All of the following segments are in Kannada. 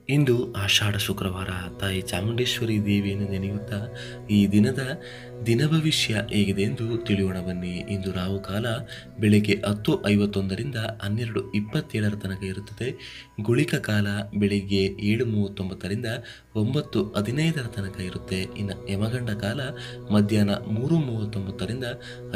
ಇಂದು ಆಷಾಢ ಶುಕ್ರವಾರ. ತಾಯಿ ಚಾಮುಂಡೇಶ್ವರಿ ದೇವಿಯನ್ನು ನೆನೆಯುತ್ತಾ ಈ ದಿನದ ದಿನಭವಿಷ್ಯ ಹೇಗಿದೆ ಎಂದು ತಿಳಿಯೋಣ ಬನ್ನಿ. ಇಂದು ರಾಹುಕಾಲ ಬೆಳಗ್ಗೆ 10:51ರಿಂದ 12:27 ತನಕ ಇರುತ್ತದೆ. ಗುಳಿಕ ಕಾಲ ಬೆಳಿಗ್ಗೆ 7:39ರಿಂದ 9:15 ತನಕ ಇರುತ್ತೆ. ಇನ್ನು ಯಮಗಂಡ ಕಾಲ ಮಧ್ಯಾಹ್ನ 3:39ರಿಂದ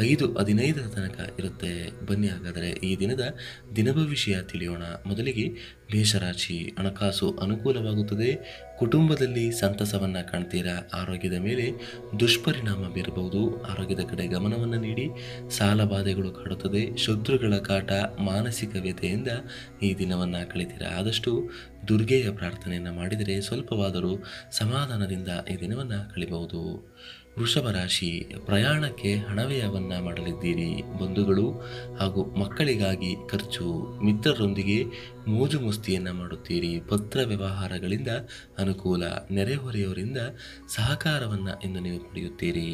5:15 ತನಕ ಇರುತ್ತೆ. ಬನ್ನಿ ಹಾಗಾದರೆ ಈ ದಿನದ ದಿನಭವಿಷ್ಯ ತಿಳಿಯೋಣ. ಮೊದಲಿಗೆ ಮೇಷರಾಶಿ. ಹಣಕಾಸು ಅನುಕೂಲವಾಗುತ್ತದೆ. ಕುಟುಂಬದಲ್ಲಿ ಸಂತಸವನ್ನು ಕಾಣ್ತೀರಾ. ಆರೋಗ್ಯದ ಮೇಲೆ ದುಷ್ಪರಿಣಾಮ ಬೀರಬಹುದು. ಆರೋಗ್ಯದ ಕಡೆ ಗಮನವನ್ನು ನೀಡಿ. ಸಾಲ ಬಾಧೆಗಳು ಕಾಡುತ್ತದೆ. ಶತ್ರುಗಳ ಕಾಟ, ಮಾನಸಿಕ ವ್ಯಥೆಯಿಂದ ಈ ದಿನವನ್ನು ಕಳಿತೀರಾ. ಆದಷ್ಟು ದುರ್ಗೆಯ ಪ್ರಾರ್ಥನೆಯನ್ನು ಮಾಡಿದರೆ ಸ್ವಲ್ಪವಾದರೂ ಸಮಾಧಾನದಿಂದ ಈ ದಿನವನ್ನು ಕಳಿಬಹುದು. ವೃಷಭ ರಾಶಿ. ಪ್ರಯಾಣಕ್ಕೆ ಹಣವ್ಯಯವನ್ನು ಮಾಡಲಿದ್ದೀರಿ. ಬಂಧುಗಳು ಹಾಗೂ ಮಕ್ಕಳಿಗಾಗಿ ಖರ್ಚು. ಮಿತ್ರರೊಂದಿಗೆ ಮೋಜು ಮಸ್ತಿಯನ್ನು ಮಾಡುತ್ತೀರಿ. ಪತ್ರ ವ್ಯವಹಾರಗಳಿಂದ ಅನುಕೂಲ. ನೆರೆಹೊರೆಯವರಿಂದ ಸಹಕಾರವನ್ನು ಇಂದು ನೀವು ಪಡೆಯುತ್ತೀರಿ.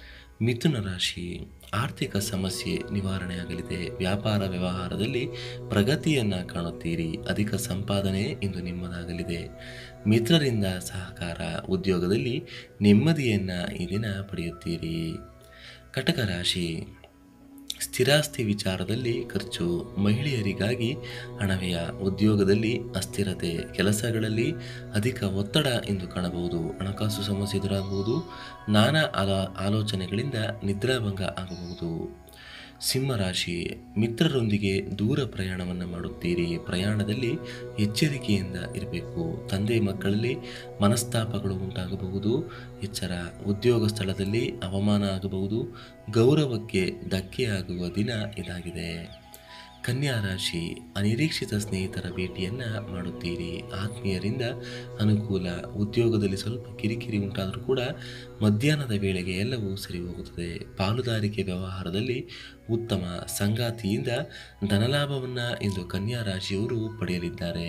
ಮಿಥುನ ರಾಶಿ. ಆರ್ಥಿಕ ಸಮಸ್ಯೆ ನಿವಾರಣೆಯಾಗಲಿದೆ. ವ್ಯಾಪಾರ ವ್ಯವಹಾರದಲ್ಲಿ ಪ್ರಗತಿಯನ್ನು ಕಾಣುತ್ತೀರಿ. ಅಧಿಕ ಸಂಪಾದನೆ ಇಂದು ನಿಮ್ಮದಾಗಲಿದೆ. ಮಿತ್ರರಿಂದ ಸಹಕಾರ. ಉದ್ಯೋಗದಲ್ಲಿ ನೆಮ್ಮದಿಯನ್ನು ಈ ದಿನ ಪಡೆಯುತ್ತೀರಿ. ಕಟಕ ರಾಶಿ. ಸ್ಥಿರಾಸ್ತಿ ವಿಚಾರದಲ್ಲಿ ಖರ್ಚು. ಮಹಿಳೆಯರಿಗಾಗಿ ಹಣವ್ಯಯ. ಉದ್ಯೋಗದಲ್ಲಿ ಅಸ್ಥಿರತೆ. ಕೆಲಸಗಳಲ್ಲಿ ಅಧಿಕ ಒತ್ತಡ ಎಂದು ಕಾಣಬಹುದು. ಹಣಕಾಸು ಸಮಸ್ಯೆ ಎದುರಾಗಬಹುದು. ನಾನಾ ಆಲೋಚನೆಗಳಿಂದ ನಿದ್ರಾಭಂಗ ಆಗಬಹುದು. ಸಿಂಹರಾಶಿ. ಮಿತ್ರರೊಂದಿಗೆ ದೂರ ಪ್ರಯಾಣವನ್ನು ಮಾಡುತ್ತೀರಿ. ಪ್ರಯಾಣದಲ್ಲಿ ಎಚ್ಚರಿಕೆಯಿಂದ ಇರಬೇಕು. ತಂದೆ ಮಕ್ಕಳಲ್ಲಿ ಮನಸ್ತಾಪಗಳು ಉಂಟಾಗಬಹುದು. ಎಚ್ಚರ. ಉದ್ಯೋಗ ಸ್ಥಳದಲ್ಲಿ ಅವಮಾನ ಆಗಬಹುದು. ಗೌರವಕ್ಕೆ ಧಕ್ಕೆಯಾಗುವ ದಿನ ಇದಾಗಿದೆ. ಕನ್ಯಾ ರಾಶಿ. ಅನಿರೀಕ್ಷಿತ ಸ್ನೇಹಿತರ ಭೇಟಿಯನ್ನು ಮಾಡುತ್ತೀರಿ. ಆತ್ಮೀಯರಿಂದ ಅನುಕೂಲ. ಉದ್ಯೋಗದಲ್ಲಿ ಸ್ವಲ್ಪ ಕಿರಿಕಿರಿ ಉಂಟಾದರೂ ಕೂಡ ಮಧ್ಯಾಹ್ನದ ವೇಳೆಗೆ ಎಲ್ಲವೂ ಸರಿ ಹೋಗುತ್ತದೆ. ಪಾಲುದಾರಿಕೆ ವ್ಯವಹಾರದಲ್ಲಿ ಉತ್ತಮ. ಸಂಗಾತಿಯಿಂದ ಧನಲಾಭವನ್ನು ಇಂದು ಕನ್ಯಾ ರಾಶಿಯವರು ಪಡೆಯಲಿದ್ದಾರೆ.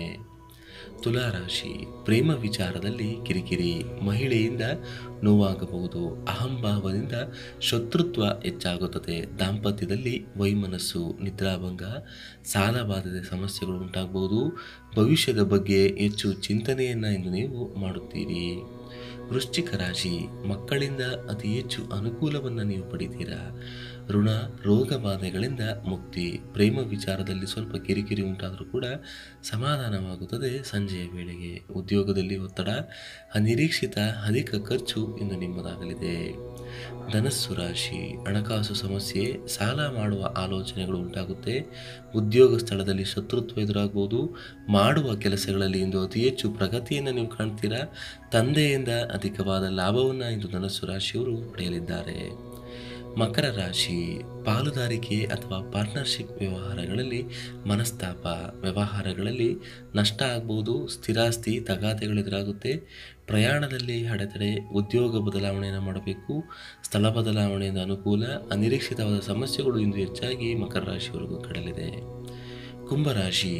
ತುಲಾರಾಶಿ. ಪ್ರೇಮ ವಿಚಾರದಲ್ಲಿ ಕಿರಿಕಿರಿ. ಮಹಿಳೆಯಿಂದ ನೋವಾಗಬಹುದು. ಅಹಂಭಾವದಿಂದ ಶತ್ರುತ್ವ ಹೆಚ್ಚಾಗುತ್ತದೆ. ದಾಂಪತ್ಯದಲ್ಲಿ ವೈಮನಸ್ಸು. ನಿದ್ರಾಭಂಗ. ಸಾಲಬಾಧದ ಸಮಸ್ಯೆಗಳು ಉಂಟಾಗಬಹುದು. ಭವಿಷ್ಯದ ಬಗ್ಗೆ ಹೆಚ್ಚು ಚಿಂತನೆಯನ್ನು ಇಂದು ನೀವು ಮಾಡುತ್ತೀರಿ. ವೃಶ್ಚಿಕ ರಾಶಿ. ಮಕ್ಕಳಿಂದ ಅತಿ ಹೆಚ್ಚು ಅನುಕೂಲವನ್ನು ನೀವು ಪಡಿತೀರಾ. ಋಣ ರೋಗ ಬಾಧೆಗಳಿಂದ ಮುಕ್ತಿ. ಪ್ರೇಮ ವಿಚಾರದಲ್ಲಿ ಸ್ವಲ್ಪ ಕಿರಿಕಿರಿ ಉಂಟಾದರೂ ಕೂಡ ಸಮಾಧಾನವಾಗುತ್ತದೆ ಸಂಜೆಯ ವೇಳೆಗೆ. ಉದ್ಯೋಗದಲ್ಲಿ ಒತ್ತಡ. ಅನಿರೀಕ್ಷಿತ ಅಧಿಕ ಖರ್ಚು ಇಂದು ನಿಮ್ಮದಾಗಲಿದೆ. ಧನಸ್ಸು ರಾಶಿ. ಹಣಕಾಸು ಸಮಸ್ಯೆ. ಸಾಲ ಮಾಡುವ ಆಲೋಚನೆಗಳು ಉಂಟಾಗುತ್ತೆ. ಉದ್ಯೋಗ ಸ್ಥಳದಲ್ಲಿ ಶತ್ರುತ್ವ ಎದುರಾಗಬಹುದು. ಮಾಡುವ ಕೆಲಸಗಳಲ್ಲಿ ಇಂದು ಅತಿ ಹೆಚ್ಚು ಪ್ರಗತಿಯನ್ನು ನೀವು ಕಾಣ್ತೀರಾ. ತಂದೆಯಿಂದ ಅಧಿಕವಾದ ಲಾಭವನ್ನು ಇಂದು ಧನಸ್ಸು ರಾಶಿಯವರು ಪಡೆಯಲಿದ್ದಾರೆ. ಮಕರ ರಾಶಿ. ಪಾಲುದಾರಿಕೆ ಅಥವಾ ಪಾರ್ಟ್ನರ್ಶಿಪ್ ವ್ಯವಹಾರಗಳಲ್ಲಿ ಮನಸ್ತಾಪ. ವ್ಯವಹಾರಗಳಲ್ಲಿ ನಷ್ಟ ಆಗಬಹುದು. ಸ್ಥಿರಾಸ್ತಿ ತಗಾದೆಗಳು ಎದುರಾಗುತ್ತೆ. ಪ್ರಯಾಣದಲ್ಲಿ ಅಡೆತಡೆ. ಉದ್ಯೋಗ ಬದಲಾವಣೆಯನ್ನು ಮಾಡಬೇಕು. ಸ್ಥಳ ಬದಲಾವಣೆಯಿಂದ ಅನುಕೂಲ. ಅನಿರೀಕ್ಷಿತವಾದ ಸಮಸ್ಯೆಗಳು ಇಂದು ಹೆಚ್ಚಾಗಿ ಮಕರ ರಾಶಿಯವರೆಗೂ ಕಡಲಿದೆ. ಕುಂಭರಾಶಿ.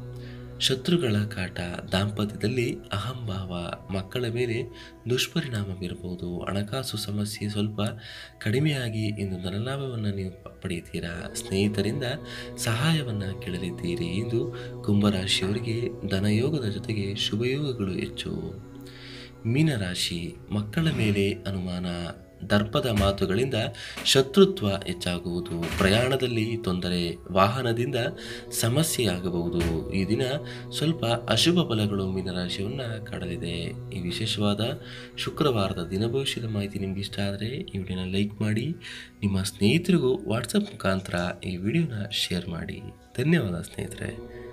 ಶತ್ರುಗಳ ಕಾಟ. ದಾಂಪತ್ಯದಲ್ಲಿ ಅಹಂಭಾವ. ಮಕ್ಕಳ ಮೇಲೆ ದುಷ್ಪರಿಣಾಮ ಬೀರಬಹುದು. ಹಣಕಾಸು ಸಮಸ್ಯೆ ಸ್ವಲ್ಪ ಕಡಿಮೆಯಾಗಿ ಇಂದು ಧನಲಾಭವನ್ನು ನೀವು ಪಡೆಯುತ್ತೀರಾ. ಸ್ನೇಹಿತರಿಂದ ಸಹಾಯವನ್ನು ಕೇಳಲಿದ್ದೀರಿ. ಇಂದು ಕುಂಭರಾಶಿಯವರಿಗೆ ಧನಯೋಗದ ಜೊತೆಗೆ ಶುಭಯೋಗಗಳು ಹೆಚ್ಚು. ಮೀನರಾಶಿ. ಮಕ್ಕಳ ಮೇಲೆ ಅನುಮಾನ. ದರ್ಪದ ಮಾತುಗಳಿಂದ ಶತ್ರುತ್ವ ಹೆಚ್ಚಾಗುವುದು. ಪ್ರಯಾಣದಲ್ಲಿ ತೊಂದರೆ. ವಾಹನದಿಂದ ಸಮಸ್ಯೆಯಾಗಬಹುದು. ಈ ದಿನ ಸ್ವಲ್ಪ ಅಶುಭ ಫಲಗಳು ಮೀನರಾಶಿಯನ್ನು ಕಾಡಲಿದೆ. ಈ ವಿಶೇಷವಾದ ಶುಕ್ರವಾರದ ದಿನಭವಿಷ್ಯದ ಮಾಹಿತಿ ನಿಮ್ಗೆ ಇಷ್ಟ ಆದರೆ ಈ ವಿಡಿಯೋನ ಲೈಕ್ ಮಾಡಿ. ನಿಮ್ಮ ಸ್ನೇಹಿತರಿಗೂ ವಾಟ್ಸಪ್ ಮುಖಾಂತರ ಈ ವಿಡಿಯೋನ ಶೇರ್ ಮಾಡಿ. ಧನ್ಯವಾದ ಸ್ನೇಹಿತರೆ.